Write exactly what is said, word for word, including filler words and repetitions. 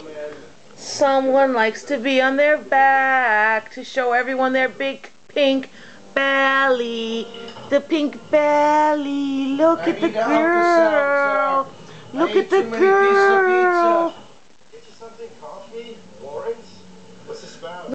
Someone likes to be on their back to show everyone their big pink belly. The pink belly. Look at the girl. Look at the girl.